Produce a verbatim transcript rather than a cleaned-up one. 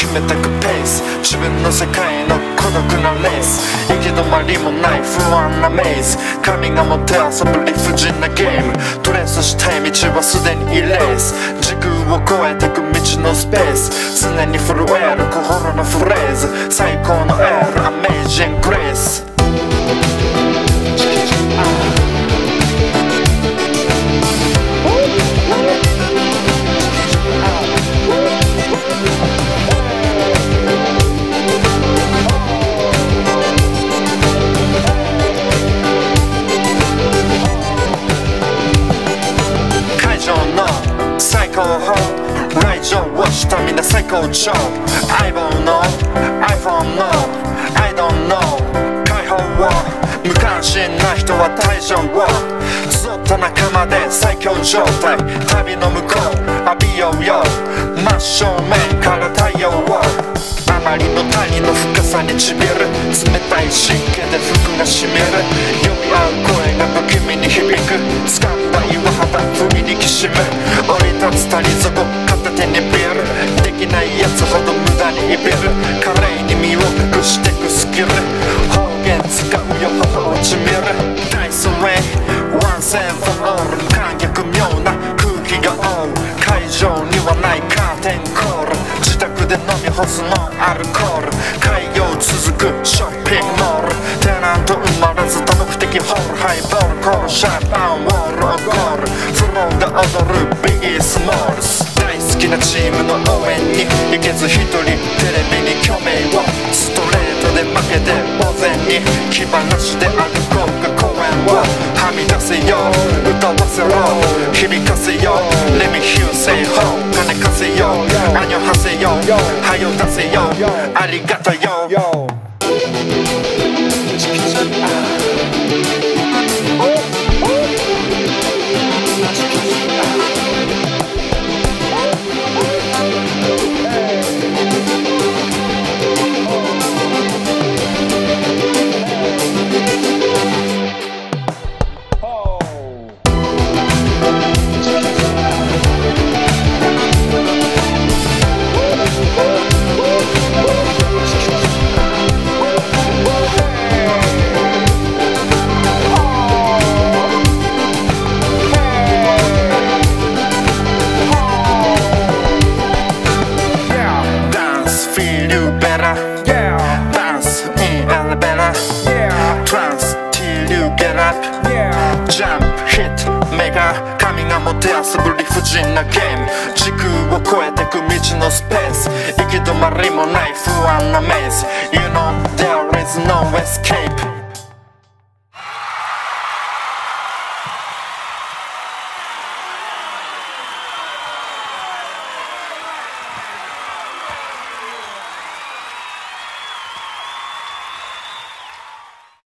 めてくペース、自分の世界の孤独なレース、行き止まりもない不安なメイズ、神がもてあそぶ理不尽なゲーム、トレースしたい道はすでにイレース、時空を超えてく道のスペース、常に震える心のフレーズ、最高のエールアメージングレース。来場をしたみんな最高潮、相棒の iPhone の I don't know 解放を、無関心な人は退場を、集った仲間で最強状態、旅の向こう浴びようよ、真正面から太陽を、あまりの谷の深さにちびる、冷たい湿気で服がしみる、呼び合う声が不気味に響く、掴んだ岩肌不意にきしむ、降り立つ谷底片手にビール、できないやつほど無駄にいびる、華麗に身を隠してくスキル、方言使うよ頬をちみる、ダイスウェイワンセンフォーオール、感逆妙な空気が覆う、会場にはないカーテンコール、自宅で飲み干すノンアルコール、開業続くショッピングモール、テナント生まれず多目的ホール、ハイボールコールシャンパンウォールオゴール、フローが踊るビギースモールス、大好きなチームの応援に行けず一人、テレビに虚名を、ストレートで負けて呆然に、気晴らしで歩こうか公園を、はみ出せよ歌わせろ響かせよ Let me hear say ho、 金貸せよアニョはせよはよ出せよありがとよ。Dance in elevator, trance till you get up, jump, hit, mega 神がもてあそぶ理不尽なゲーム、時空を超えてく道のスペース、行き止まりもない不安なメイズ、 You know there is no escape